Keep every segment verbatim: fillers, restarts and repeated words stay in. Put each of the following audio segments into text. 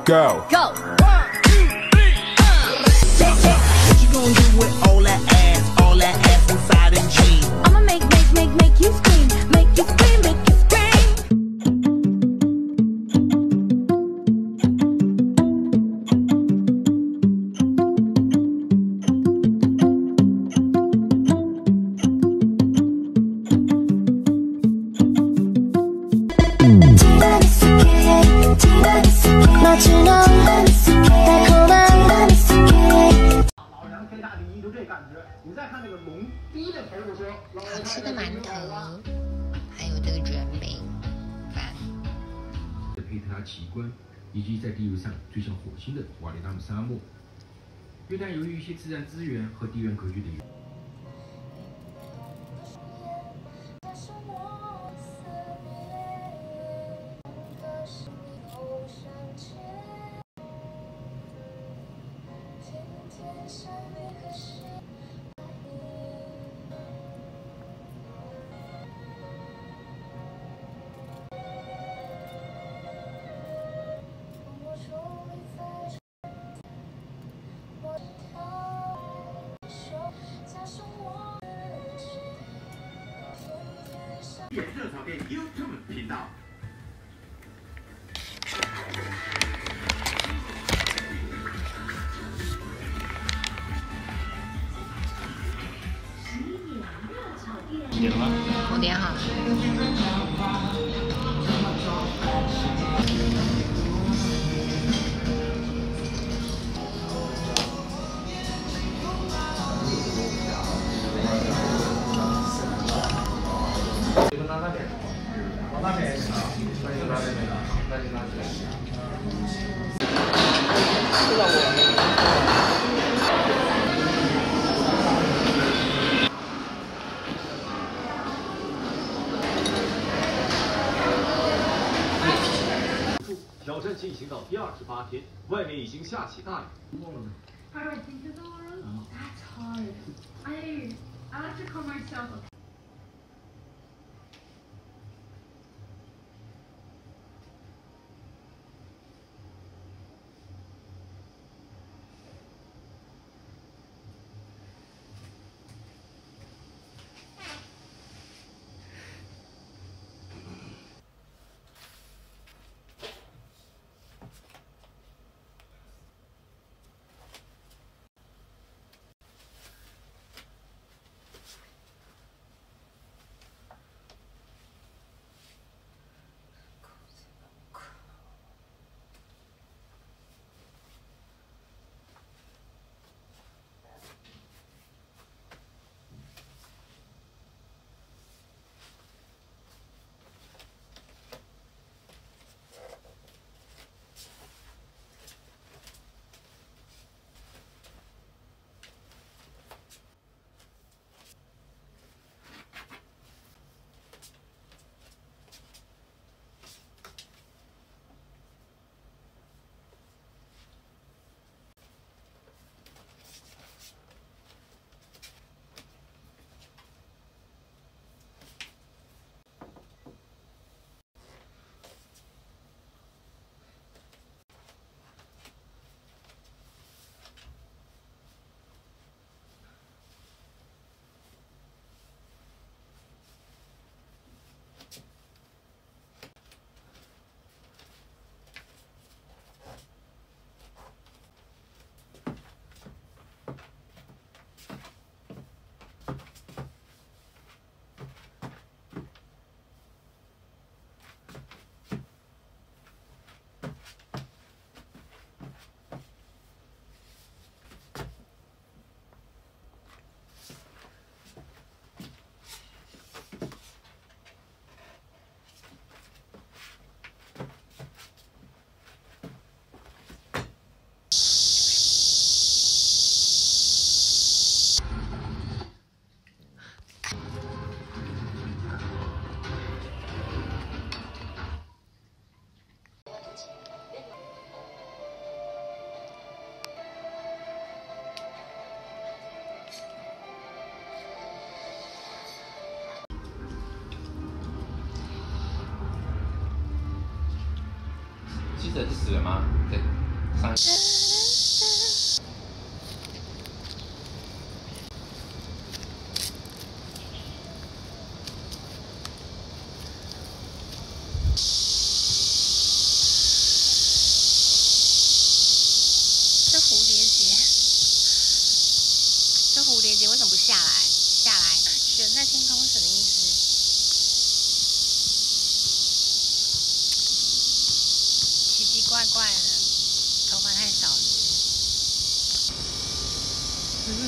Go. Go. What you gonna do with all that ass, all that ass inside and jeans? I'ma make, make, make, make you scream, make you scream, make you scream. 好吃的馒头，还有这个卷饼饭。 佩特拉奇观，以及在地球上最像火星的瓦里纳姆沙漠。约旦由于一些自然资源和地缘格局的原因。 点热炒店 YouTube 频道。 点了吗？ 我点好了。 挑战进行到第二十八天，外面已经下起大雨。 Alright, think of the word. That's hard. I I like to call myself a 记者是死了吗？对。 三。 这蝴蝶结，这蝴蝶结为什么不下来？下来，悬在天空什么意思？奇奇怪怪的，头发太少了。嗯。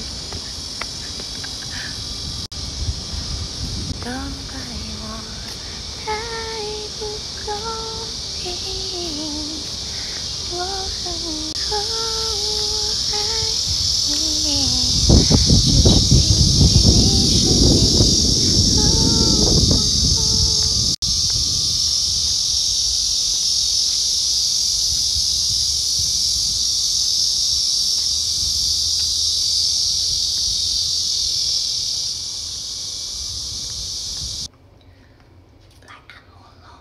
都怪我太不公平，我很痛，我爱你，来按摩喽。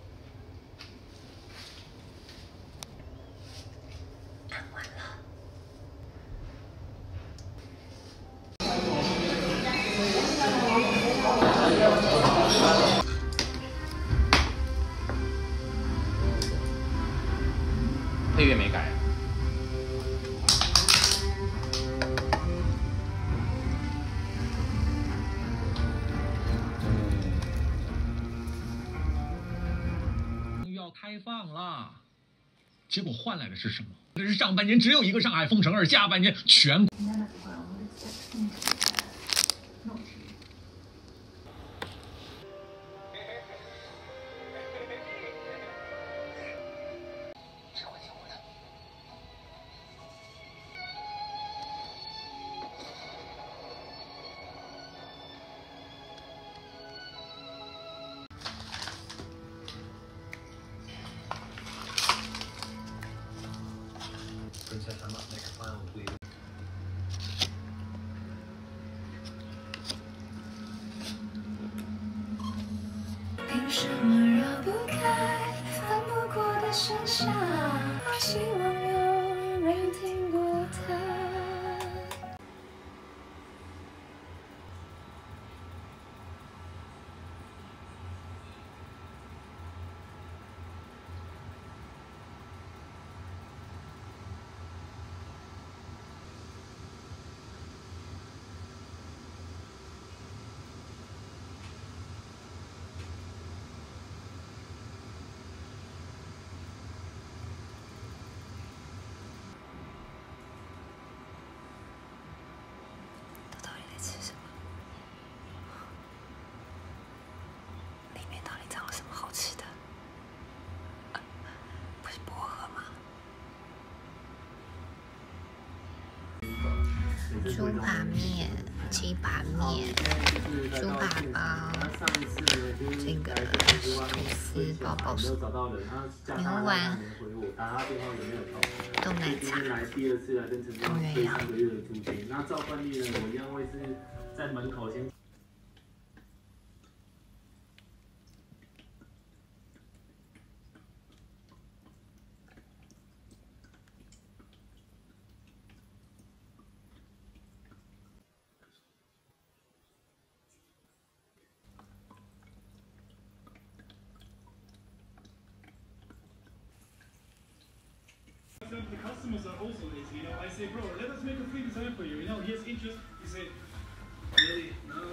按完了。 配乐没改。 要开放了，结果换来的是什么？这是上半年只有一个上海封城，而下半年全国。 Princess, I must make a final plea. 凭什么绕不开翻不过的山下？希望有人听过它。到底在吃什么？里面到底藏了什么好吃的？啊、不是薄荷吗？ 猪扒面、鸡扒面、猪扒包，这个吐司包包是牛丸、豆奶茶、汤圆羊。 那照惯例呢，我一样会是在门口先。 The customers are also lazy, you know. I say, bro, let us make a free design for you. You know, he has interest. You say, really? No.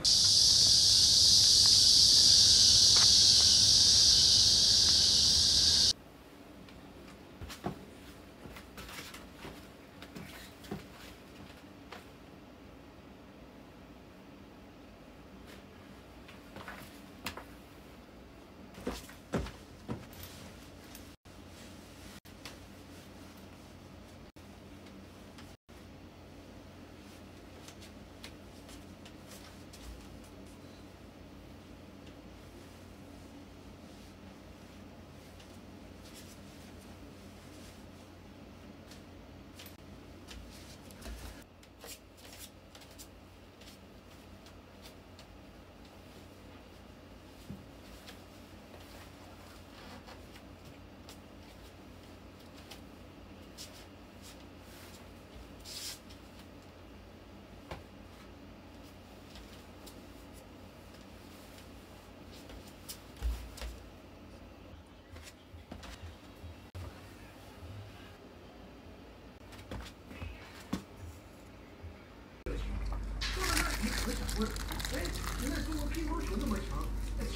我，哎，原来中国乒乓球那么强。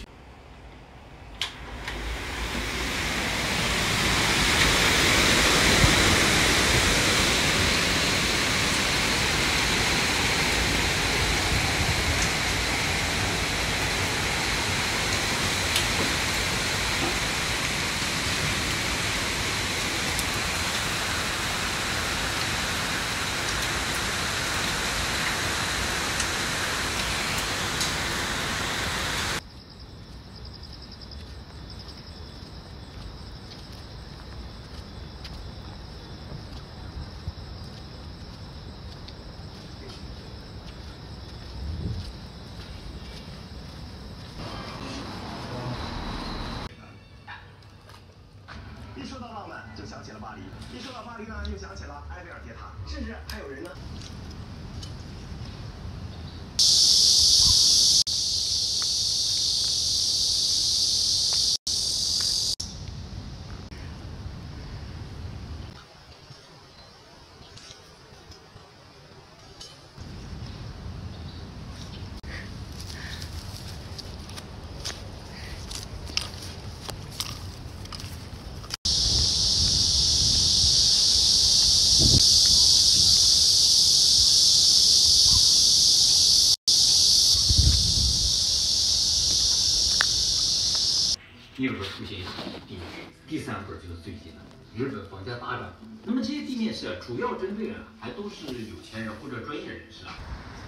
一说到浪漫，就想起了巴黎；一说到巴黎呢，又想起了埃菲尔铁塔，甚至还有人呢。 第二个出现一个地面，第三个就是最近的日本房价大涨。那么这些地面师啊，主要针对啊，还都是有钱人或者专业人士啊。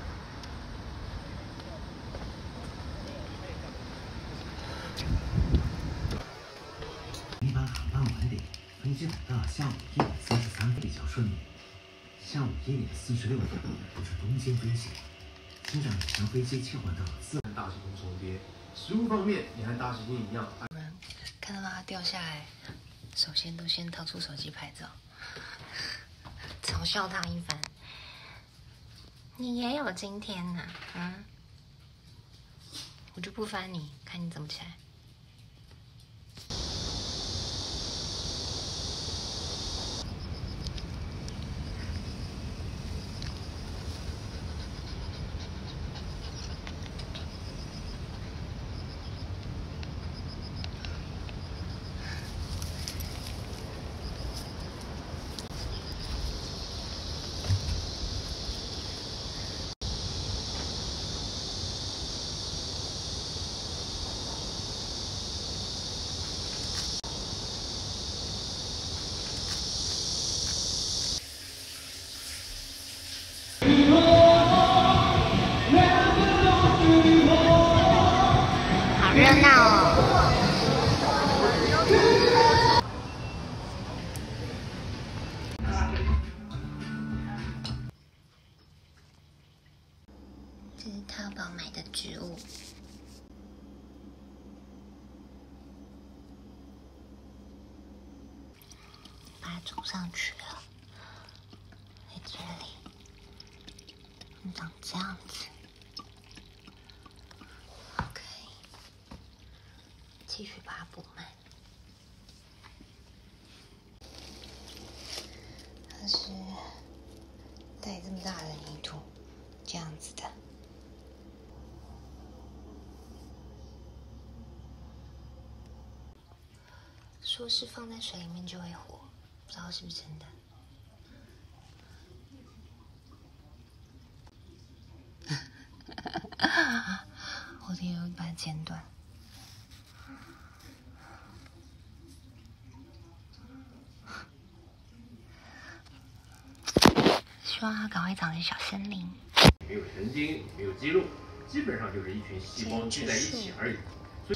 一般航班晚点，飞机等到下午一点三十三分比较顺利。下午一点四十六分是东京飞行，机长将飞机切换到自然大西宫重叠。食物方面，也和大西宫一样。 看到它掉下来，首先都先掏出手机拍照，嘲笑他一番。你也有今天呐、啊，嗯？我就不翻你，看你怎么起来。好热闹哦！这是淘宝买的植物，把它种上去了，在这里，长这样子。 继续把它补满。它是带这么大的泥土，这样子的。说是放在水里面就会活，不知道是不是真的。我得有把它剪短。 希望它赶快长成小森林。 没有神经，也没有肌肉，基本上就是一群细胞聚在一起而已。所以。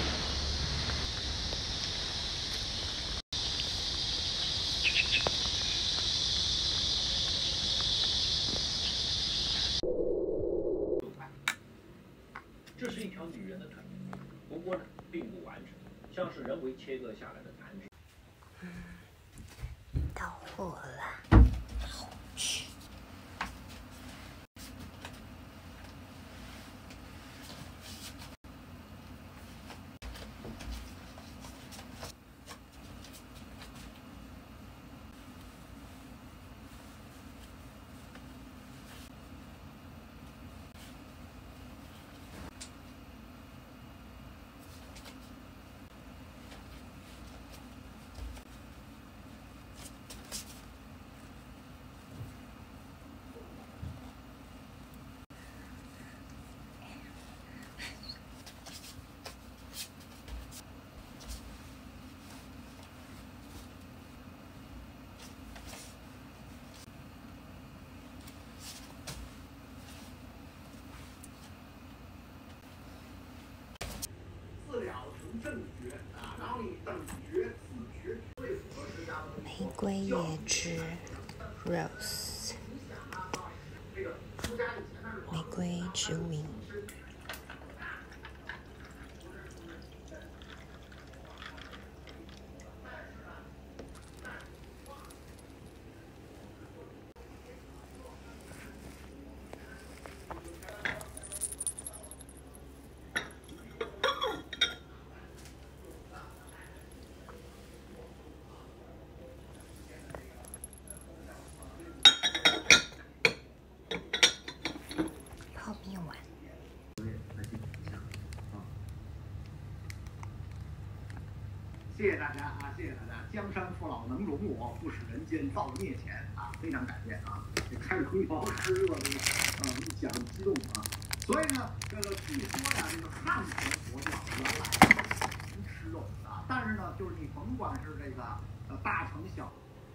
这是一条女人的腿，不过呢，并不完整，像是人为切割下来的残肢。 嗯，到货了，好吃。 瑰椰汁 rose， 玫瑰植物饮。泡面碗。 谢谢大家啊！谢谢大家！江山父老能容我，不使人间造孽钱啊！非常感谢啊！这开空调湿热的啊，一想激动啊！所以呢，这个据说呀，这个汉传佛教原来不吃肉啊，但是呢，就是你甭管是这个呃大乘小。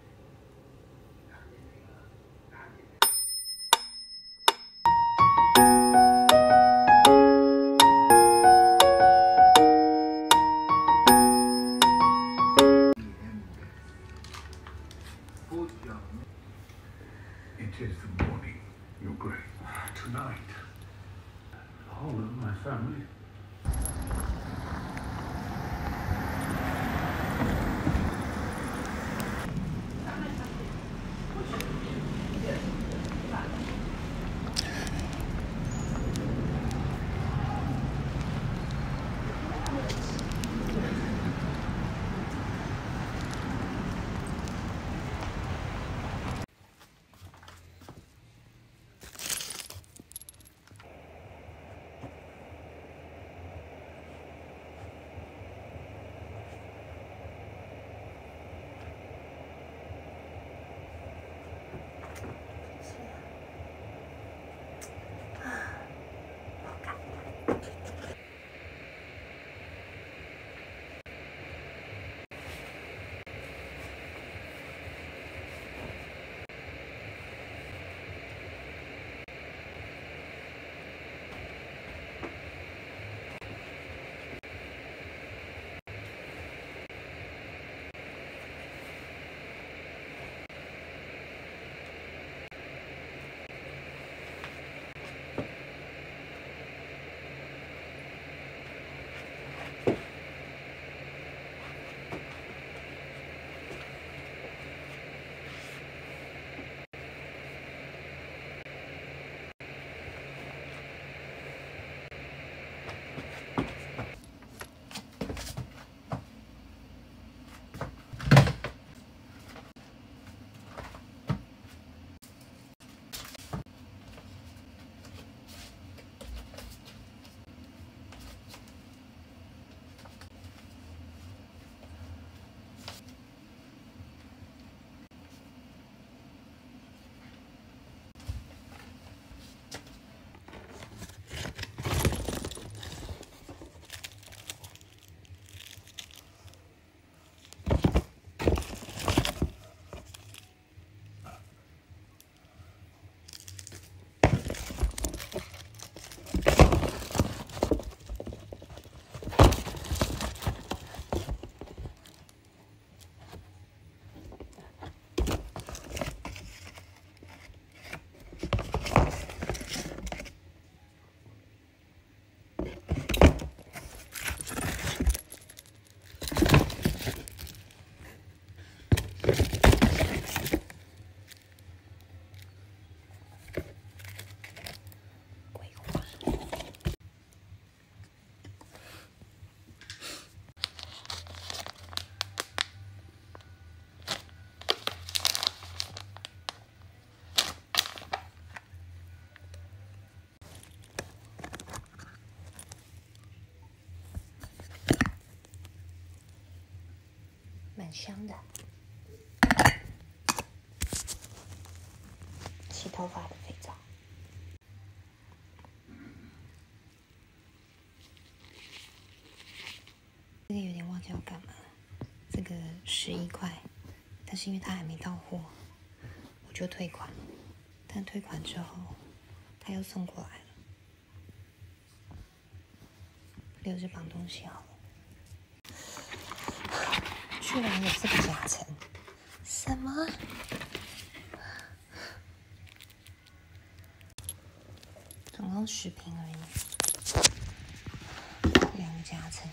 It is the morning, Your Grace. Tonight, all of my family. 蛮香的，洗头发的肥皂。这个有点忘记要干嘛了，这个十一块，但是因为它还没到货，我就退款。但退款之后，他又送过来了，留着绑东西好了。居然有这个夹层， 什么？总共十瓶而已，两个夹层。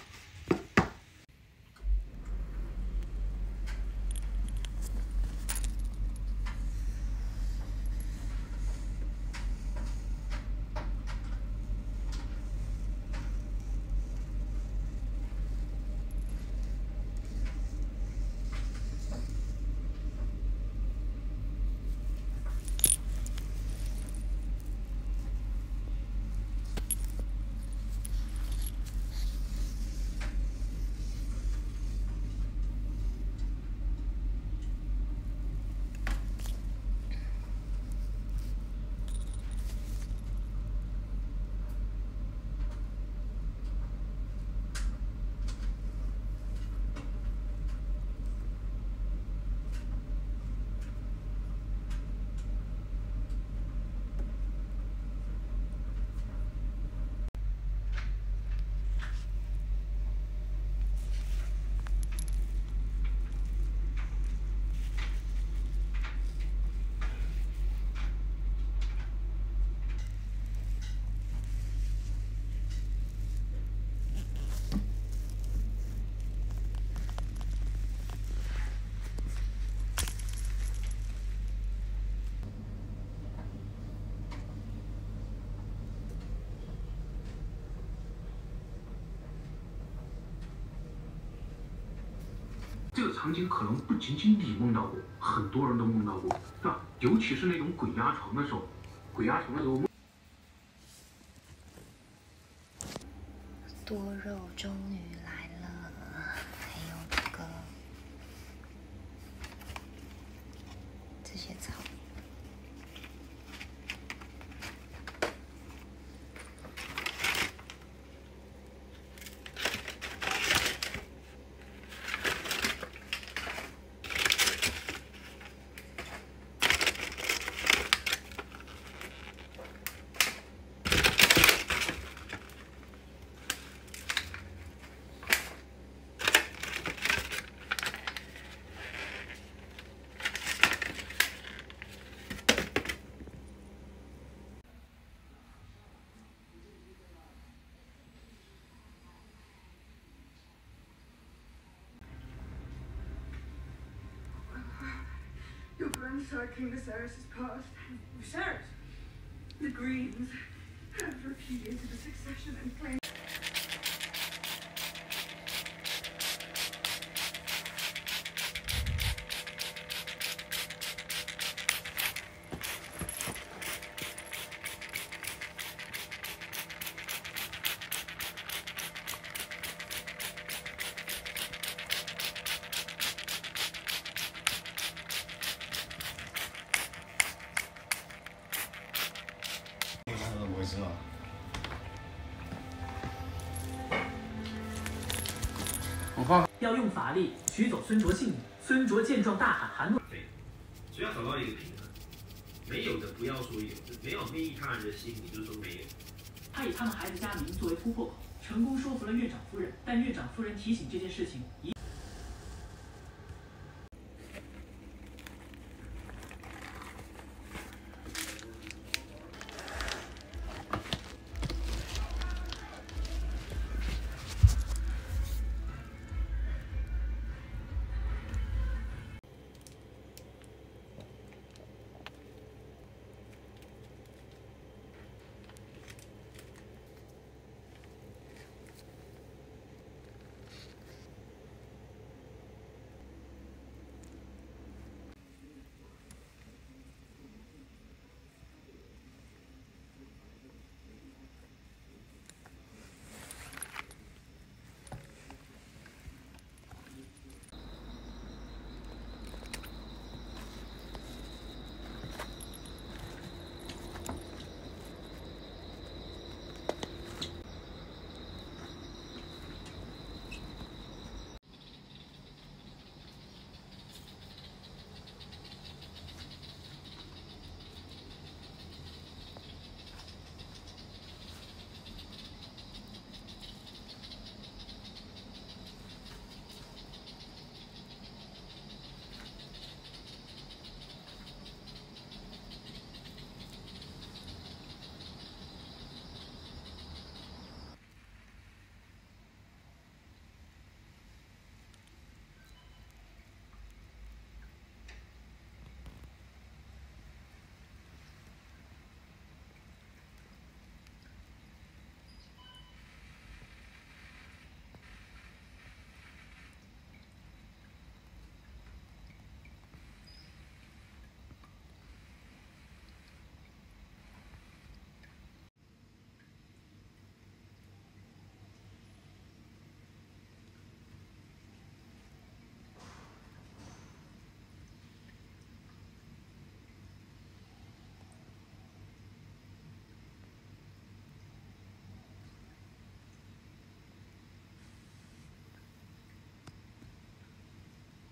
这个场景可能不仅仅你梦到过，很多人都梦到过，是吧？尤其是那种鬼压床的时候，鬼压床的时候。 多肉终于来了，还有这个这些草。 Your grandsire, King Viserys, has passed. Viserys? The Greens have repudiated the succession and claimed. 어, 要用法力取走孙卓性命。孙卓见状大喊：“韩诺！” 只要找到一个平衡，没有的不要说有，没有利益他人的心，你就说没有。 他以他们孩子家名作为突破口，成功说服了院长夫人。但院长夫人提醒这件事情一。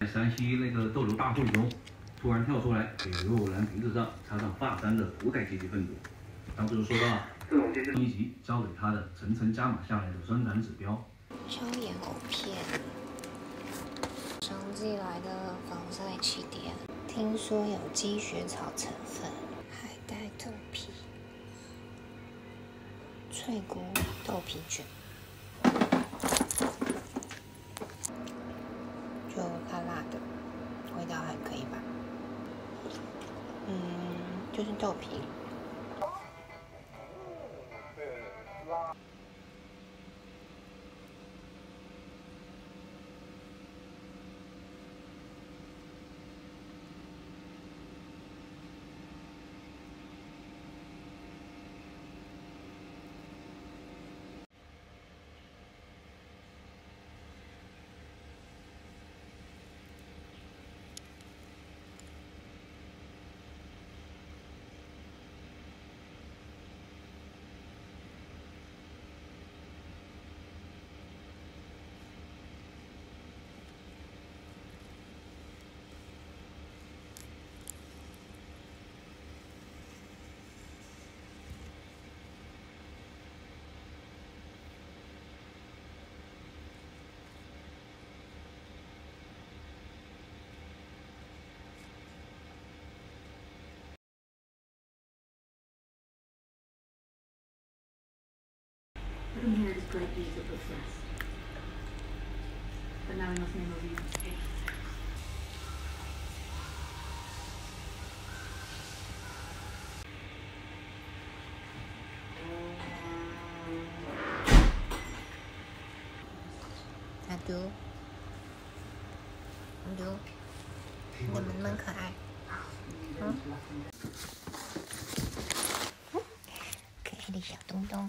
在山西那个斗牛大会中，突然跳出来给若兰瓶子上插上发簪的古代阶级分子，当时说到这种阶级一级交给他的层层加码下来的生产指标。 椒盐藕片，常寄来的防晒气垫，听说有积雪草成分，海带豆皮，脆骨豆皮卷。 就辣辣的，味道还可以吧。嗯，就是豆皮。 Putting here is great use of process. But now we must name a reason. 阿嘟，阿嘟，你怎么那么可爱？嗯，可爱的小东东。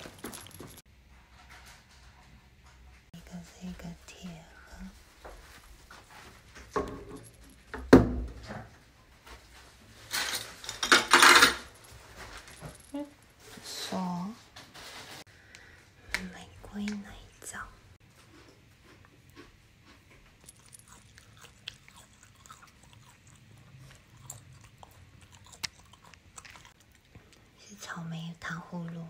这个铁盒，嗯，说玫瑰奶皂，是草莓糖葫芦。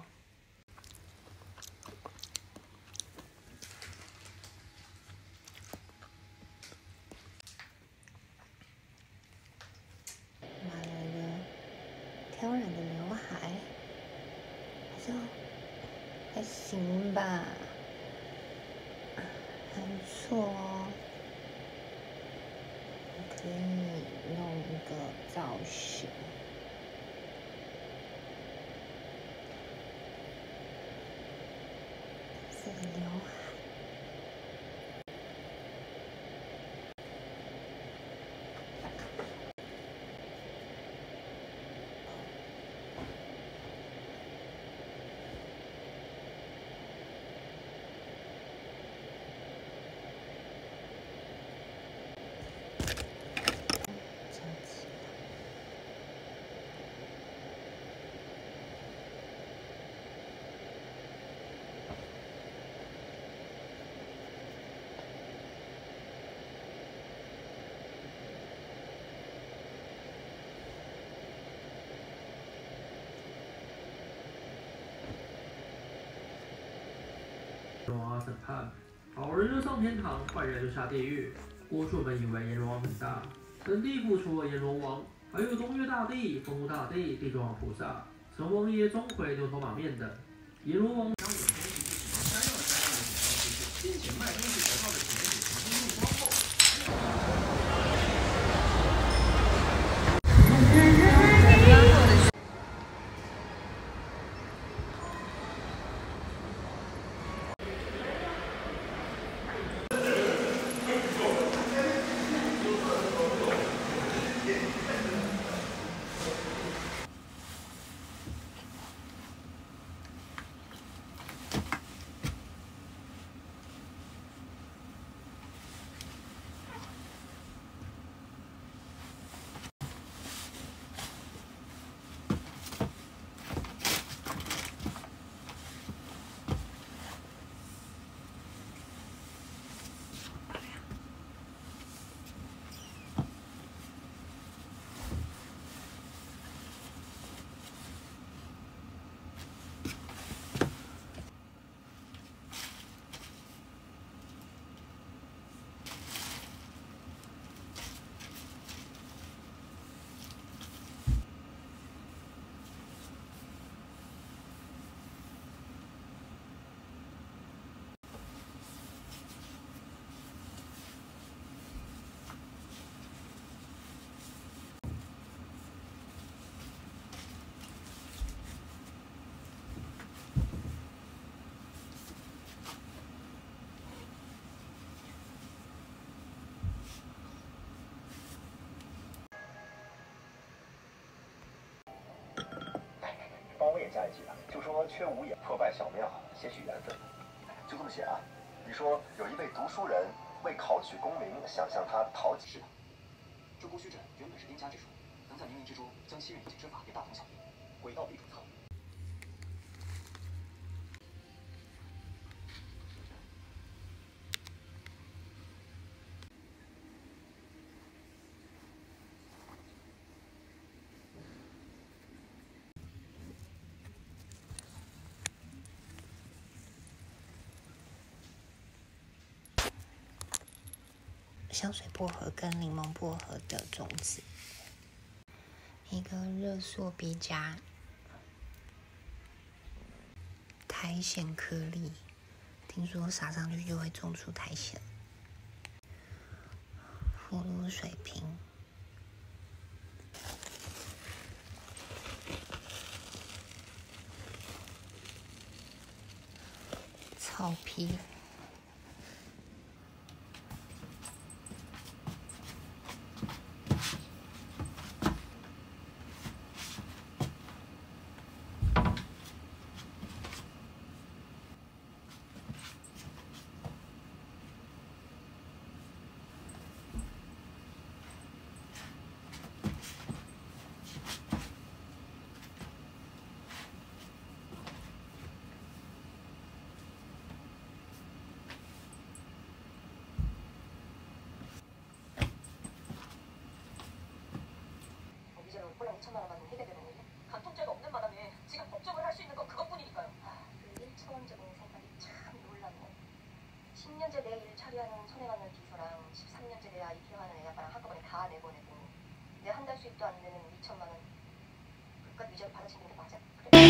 挑染的刘海，好像还行吧，还不错哦。可以弄一个造型，这个刘海。 阎罗王审判，好人就上天堂，坏人就下地狱。郭顺本以为阎罗王很大，等地府除了阎罗王，还有中岳大帝、风武大帝、地藏王菩萨、城隍爷、钟馗、牛头马面等。阎罗王。 并且卖东西得到的钱给重新用光后。 下一集了，就说缺五眼破败小庙，些许缘分，就这么写啊。你说有一位读书人为考取功名，想向他讨几。是的，中宫虚阵原本是兵家之术，能在冥冥之中将西域以境之法也大同小异，诡道必主策。 香水薄荷跟柠檬薄荷的种子，一个热缩比夹，苔藓颗粒，听说撒上去就会种出苔藓。葫芦水瓶，草皮。 이천만 원만 해결되는 일이야? 간통죄가 없는 마당에 지금 법정을 할 수 있는 건 그것뿐이니까요. 아, 그 일차원적인 생각이 참 놀랐네. 십 년째 내 일 처리하는 손해 받는 비서랑 십삼 년째 내 아이 키워하는 애 아빠랑 한꺼번에 다 내보내고 내 한 달 수입도 안 되는 이천만 원 그깟 위자료 받아치는 게 맞아?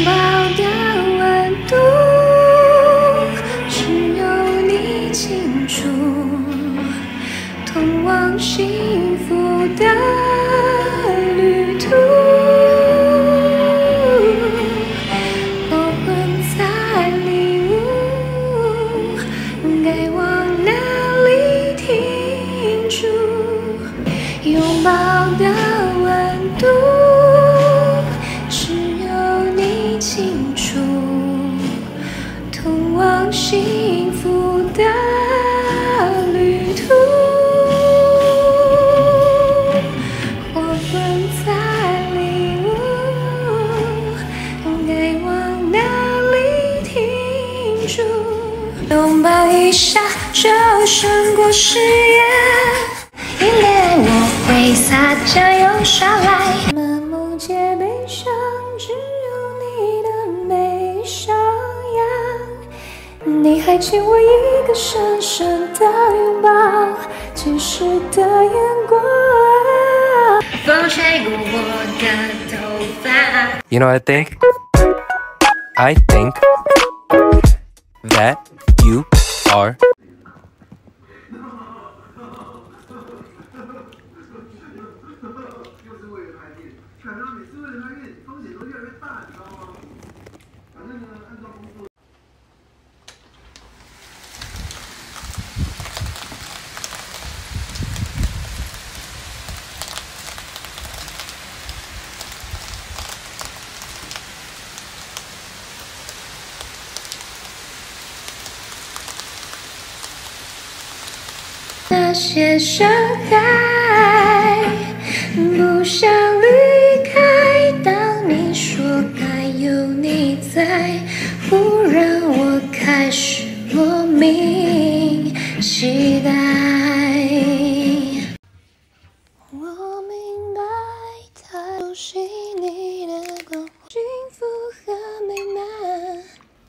拥抱一下就胜过誓言，应该我会撒娇又耍赖，满目皆悲伤，只有你的眉上扬。你还欠我一个深深的拥抱，及时的眼光，风吹过我的头发。 You know what I think? I think that you are. 那些伤害，不想离开。当你说该有你在，忽然我开始莫名期待。我明白，它就是你的光，幸福和美满。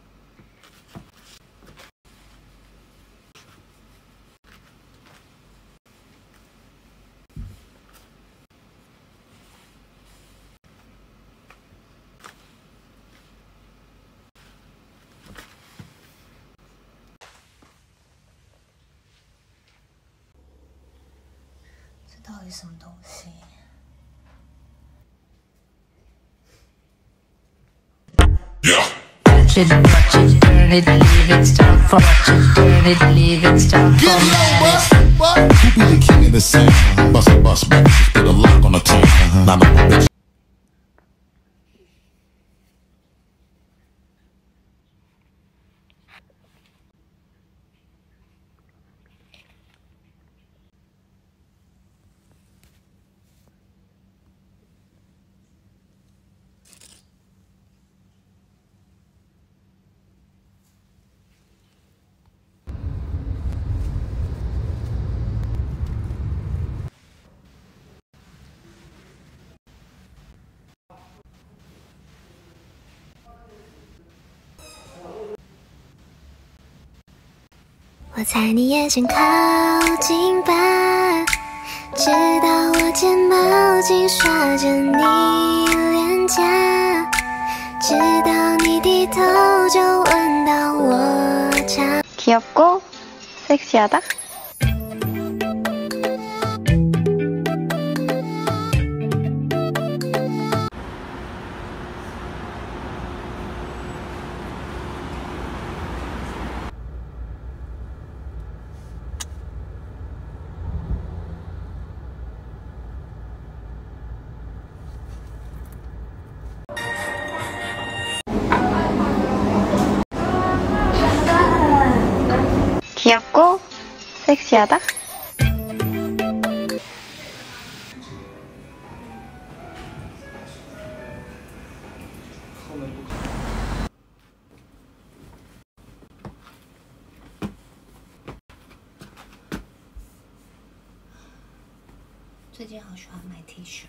到底什么东西？ Watch it, watch it, turn it, leave it, stop for watch it, turn it, leave it, stop for man. Who be the king of the sound? Bust a bust back, put a lock on the team. Now know a bitch. 我猜你也想靠近吧，直到我睫毛紧刷着你脸颊，直到你低头就闻到我茶。 귀엽고 섹시하다. 귀엽고 섹시하다. 最近好喜欢买 T 恤。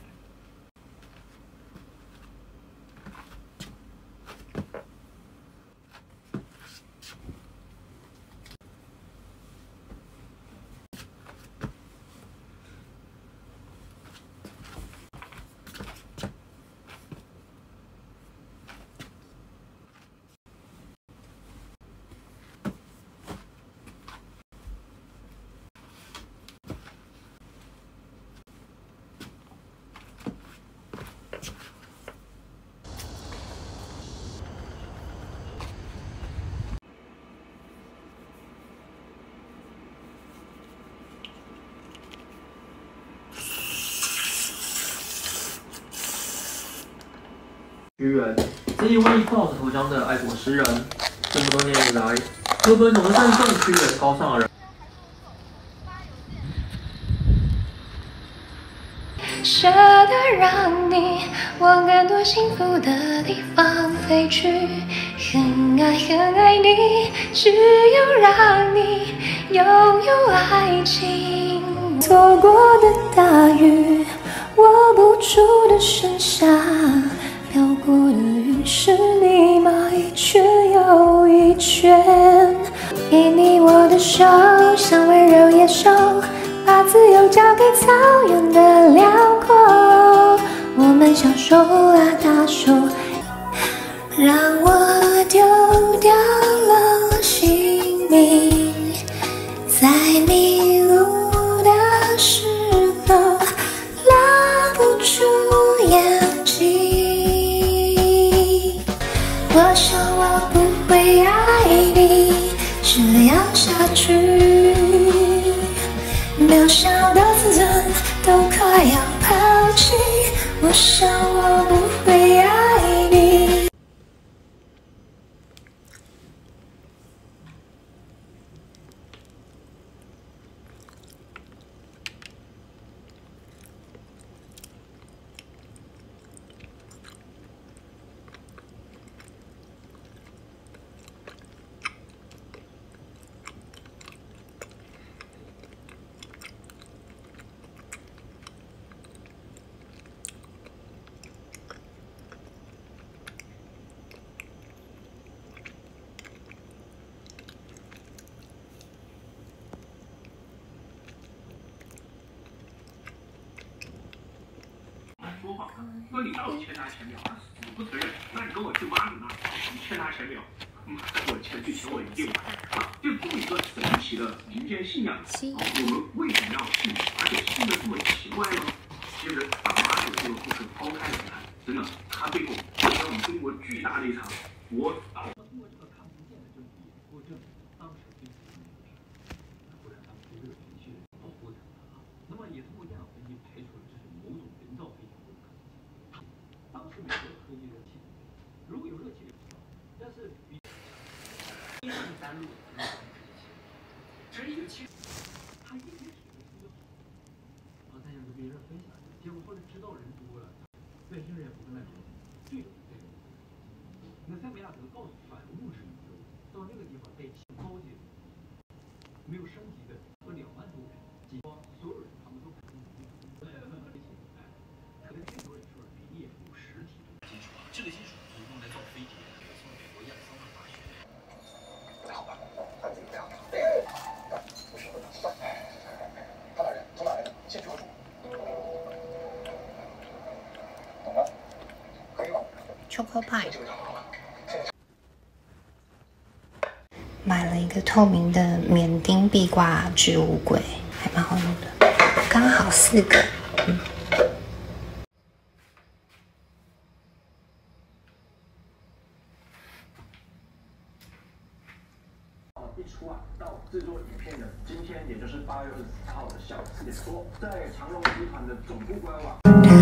屈原，这一位抱着头江的爱国诗人，这么多年以来，各本总是赞颂屈原高尚而人。 舍得让你往更多幸福的地方飞去，很爱很爱你，只有让你拥有爱情。错过的大雨，握不住的盛夏。 飘过的云是你吗？一圈又一圈。给你我的手，像温柔野兽，把自由交给草原的辽阔。我们享受啊大手，让我丢掉了姓名，在迷路的时候拉不住眼睛。 我想我不会爱你，这样下去，渺小的自尊都快要抛弃。我想我不会爱你。 说谎了，说你到底欠他钱没有？他死不承认，那你跟我去挖你妈，你欠他钱没有？嗯，我钱这钱我一定还。啊，就这么一个神奇的民间信仰，啊，我们为什么要信？而且信的这么奇怪呢？其实把马首这个故事抛开来看，真的，它背后就像我们中国巨大的一场国岛。通过这个看不见的证据，我证明当时并不是那回事，不然当时这个程序保护他了。那么也通过这样分析排除了这是某种人造飞行的可能性。当时没有科技热气，如果有热气就知道，但是比第三路这是一个其实他一开始就说然后再让别人分享，结果后来知道人多了，外星人也不跟他说，这种这种。那塞梅亚德告诉反物质宇宙，到那个地方得高级，没有升级的，和两万多人，几乎所有人他们都可能特别最多人说比列出实体金属，这个金属是用来造飞碟，从美国亚利桑那大学。 不太好吧？他自己不要。 Choco Pie。买了一个透明的缅丁壁挂置物柜，还蛮好用的，刚好四个。嗯。 一出啊，到制作影片的今天，也就是八月二十四号的下午四点多，在长荣集团的总部官网。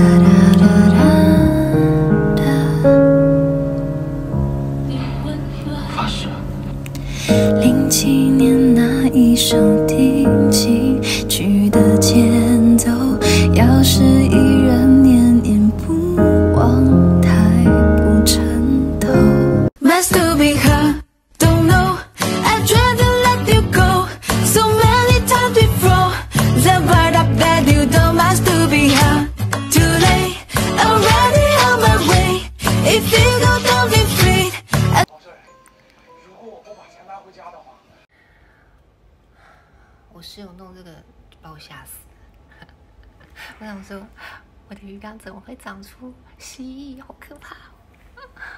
发誓。 零七年那一首听进去的前奏，要是依然念念不忘，太不称头。Must to be her, don't know. I tried to let you go, so many times before. The word I bet you don't. Must to be her, too late, already on my way. If you go, don't be free. 我室友弄这个把我吓死，我想说，我的鱼缸怎么会长出蜥蜴？好可怕哦！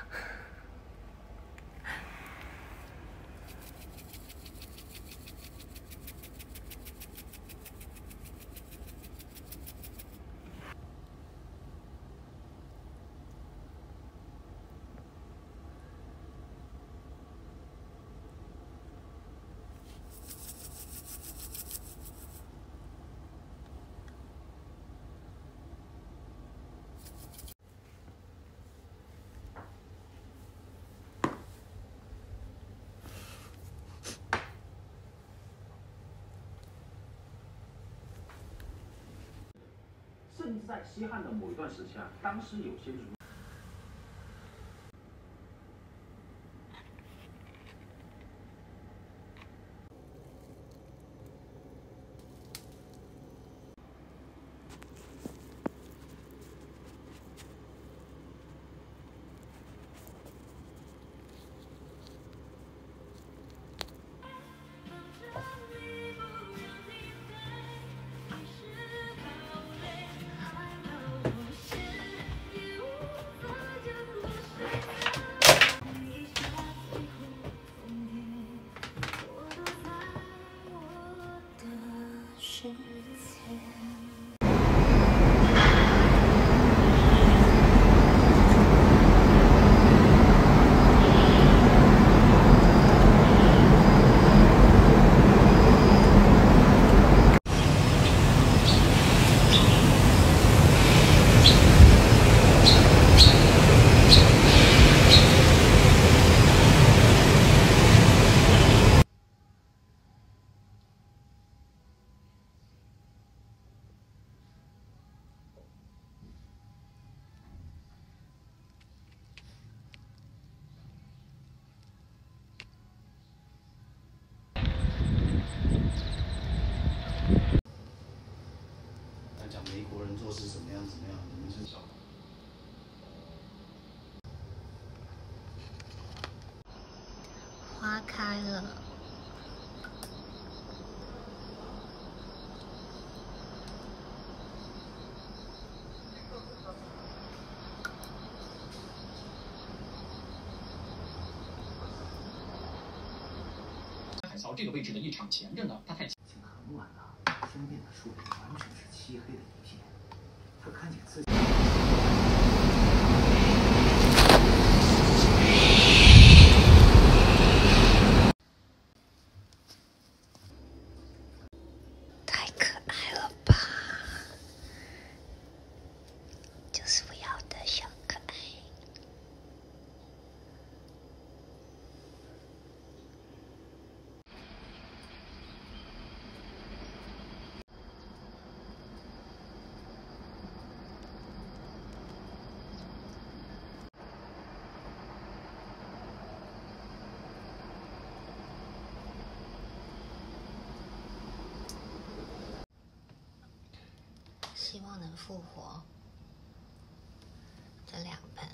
甚至在西汉的某一段时期啊，当时有些儒。 美国人做事怎么样怎么样，你们是晓得。 花开了。 海槽这个位置的一场前着呢，它太已经很晚了，身边的树林完全是漆黑的一片。他看见自己。 太可爱了吧！就是我要的小可爱。希望能复活这两盆。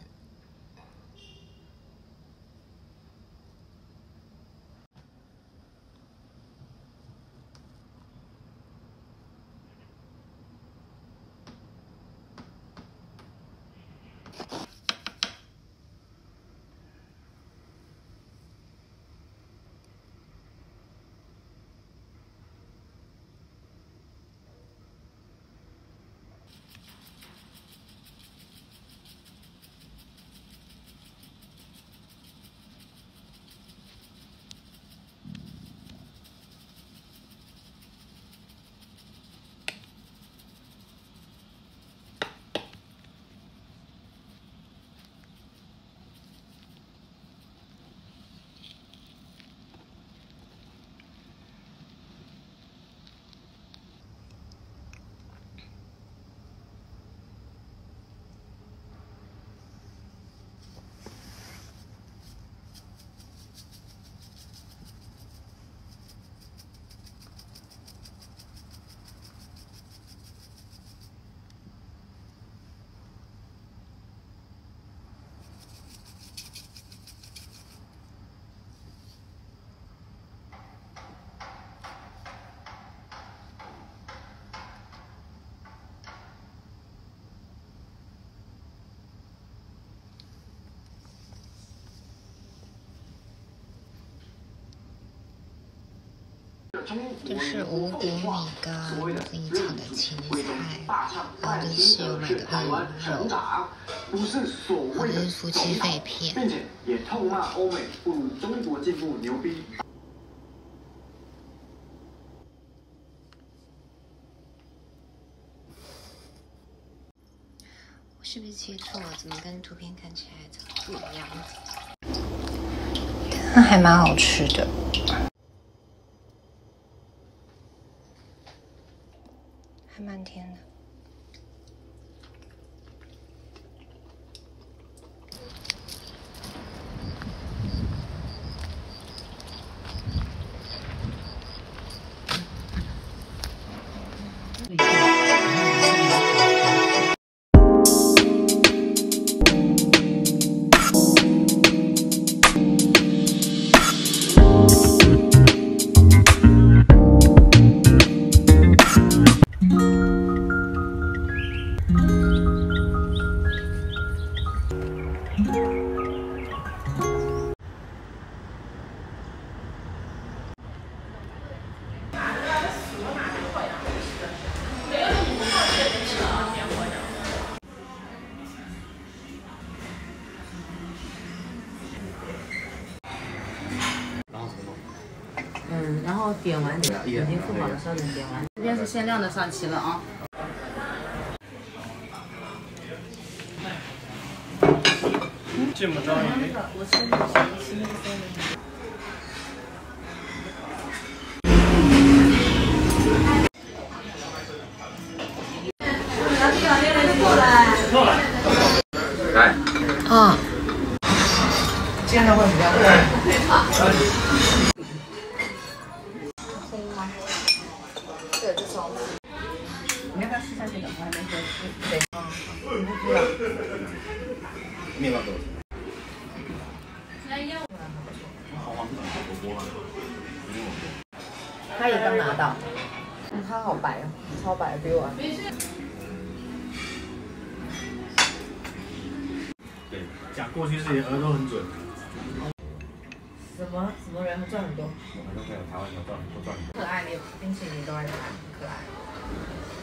这是五谷米糕自己炒的芹菜，然后这是有买的鳄鱼肉，然后这是夫妻肺片。 并且也痛骂欧美不如中国进步牛逼。 我是不是切错了？怎么跟图片看起来不一样？那还蛮好吃的。 还蛮甜的。 嗯，然后点完已经付好的时候你点完。这边是限量的上齐了啊。 这么着也。 我吃那个吃那个三的。 来。 啊。 这样的会比较快。 对，这种。你要不要吃下去的？我还没喝。对。嗯，不知道。 面包多少？ 来要。 好黄不多了。 他也刚拿到。嗯，他好白哦，超白，比我。 对，讲过去自己耳朵很准。 什么什么人赚很多？ 我很多朋友台湾人赚都赚很多。 可爱，连冰淇淋都爱吃，可爱。